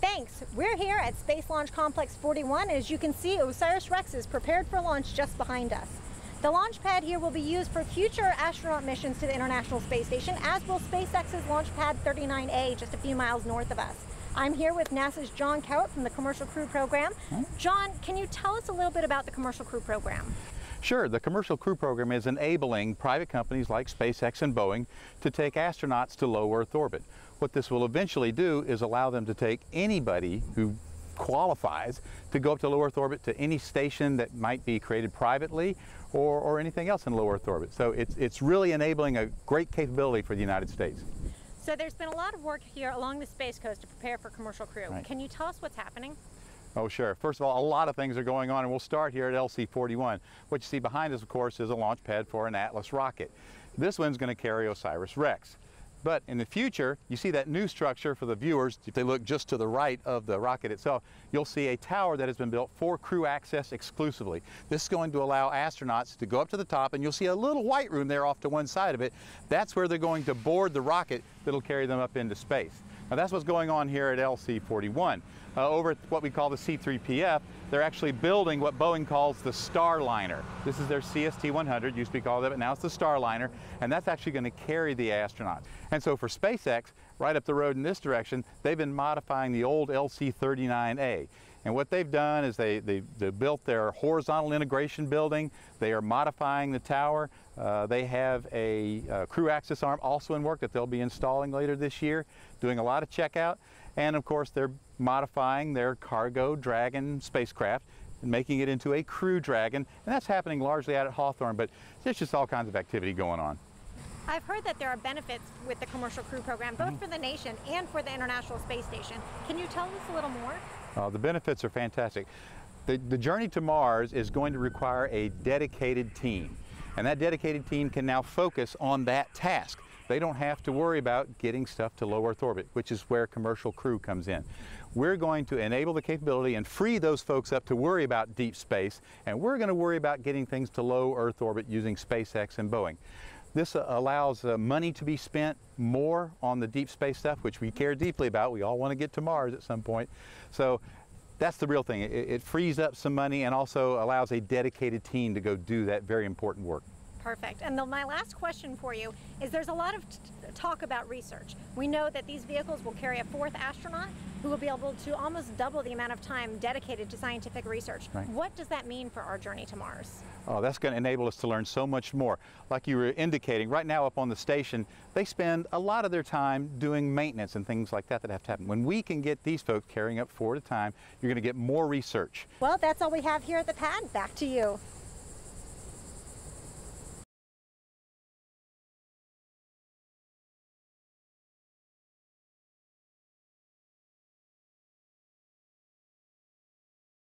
Thanks. We're here at Space Launch Complex 41. As you can see, OSIRIS-REx is prepared for launch just behind us. The launch pad here will be used for future astronaut missions to the International Space Station, as will SpaceX's Launch Pad 39A, just a few miles north of us. I'm here with NASA's John Cowart from the Commercial Crew Program. John, can you tell us a little bit about the Commercial Crew Program? Sure. The Commercial Crew Program is enabling private companies like SpaceX and Boeing to take astronauts to low Earth orbit. What this will eventually do is allow them to take anybody who qualifies to go up to low Earth orbit to any station that might be created privately or anything else in low Earth orbit. So it's really enabling a great capability for the United States. So there's been a lot of work here along the Space Coast to prepare for Commercial Crew. Right. Can you tell us what's happening? Oh, sure. First of all, a lot of things are going on, and we'll start here at LC-41. What you see behind us, of course, is a launch pad for an Atlas rocket. This one's going to carry OSIRIS-REx. But in the future, you see that new structure for the viewers. If they look just to the right of the rocket itself, you'll see a tower that has been built for crew access exclusively. This is going to allow astronauts to go up to the top, and you'll see a little white room there off to one side of it. That's where they're going to board the rocket that'll carry them up into space. Now that's what's going on here at LC-41. Over at what we call the C-3PF, they're actually building what Boeing calls the Starliner. This is their CST-100, used to be called that, but now it's the Starliner, and that's actually going to carry the astronauts. And so for SpaceX, right up the road in this direction, they've been modifying the old LC-39A. And what they've done is they built their horizontal integration building. They are modifying the tower. They have a crew access arm also in work that they'll be installing later this year, doing a lot of checkout. And of course, they're modifying their cargo Dragon spacecraft and making it into a Crew Dragon. And that's happening largely out at Hawthorne, but there's just all kinds of activity going on. I've heard that there are benefits with the Commercial Crew Program, both for the nation and for the International Space Station. Can you tell us a little more? The benefits are fantastic. The journey to Mars is going to require a dedicated team, and that dedicated team can now focus on that task. They don't have to worry about getting stuff to low Earth orbit, which is where Commercial Crew comes in. We're going to enable the capability and free those folks up to worry about deep space, and we're going to worry about getting things to low Earth orbit using SpaceX and Boeing. This allows money to be spent more on the deep space stuff, which we care deeply about. We all want to get to Mars at some point. So that's the real thing. It frees up some money and also allows a dedicated team to go do that very important work. Perfect. And my last question for you is there's a lot of talk about research. We know that these vehicles will carry a fourth astronaut who will be able to almost double the amount of time dedicated to scientific research. Right. What does that mean for our journey to Mars? Oh, that's going to enable us to learn so much more. Like you were indicating, right now up on the station, they spend a lot of their time doing maintenance and things like that have to happen. When we can get these folks carrying up 4 at a time, you're going to get more research. Well, that's all we have here at the pad. Back to you.